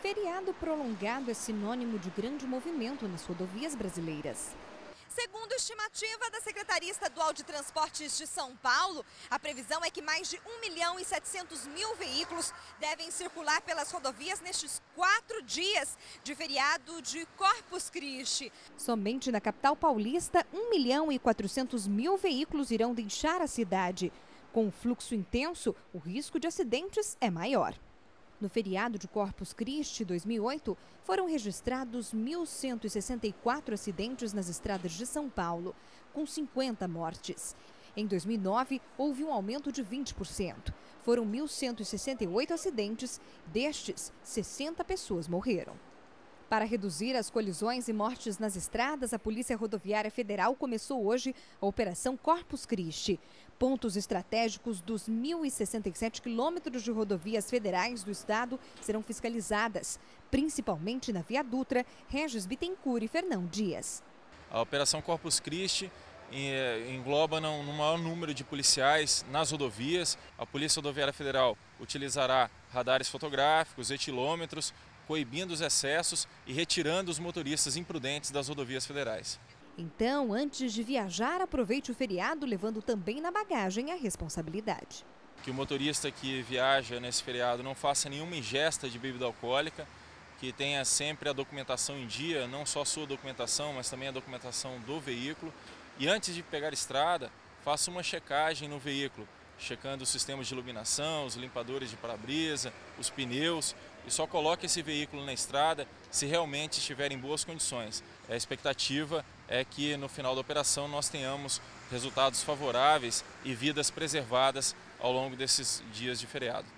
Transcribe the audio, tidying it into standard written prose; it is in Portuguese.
Feriado prolongado é sinônimo de grande movimento nas rodovias brasileiras. Segundo estimativa da Secretaria Estadual de Transportes de São Paulo, a previsão é que mais de 1.700.000 veículos devem circular pelas rodovias nestes 4 dias de feriado de Corpus Christi. Somente na capital paulista, 1.400.000 veículos irão deixar a cidade. Com o fluxo intenso, o risco de acidentes é maior. No feriado de Corpus Christi 2008, foram registrados 1.164 acidentes nas estradas de São Paulo, com 50 mortes. Em 2009, houve um aumento de 20%. Foram 1.168 acidentes, destes, 60 pessoas morreram. Para reduzir as colisões e mortes nas estradas, a Polícia Rodoviária Federal começou hoje a Operação Corpus Christi. Pontos estratégicos dos 1.067 quilômetros de rodovias federais do estado serão fiscalizadas, principalmente na Via Dutra, Regis Bittencourt e Fernão Dias. A Operação Corpus Christi engloba no maior número de policiais nas rodovias. A Polícia Rodoviária Federal utilizará radares fotográficos, etilômetros, coibindo os excessos e retirando os motoristas imprudentes das rodovias federais. Então, antes de viajar, aproveite o feriado, levando também na bagagem a responsabilidade. Que o motorista que viaja nesse feriado não faça nenhuma ingesta de bebida alcoólica, que tenha sempre a documentação em dia, não só a sua documentação, mas também a documentação do veículo. E antes de pegar a estrada, faça uma checagem no veículo, checando os sistemas de iluminação, os limpadores de para-brisa, os pneus, e só coloque esse veículo na estrada se realmente estiver em boas condições. A expectativa é que no final da operação nós tenhamos resultados favoráveis e vidas preservadas ao longo desses dias de feriado.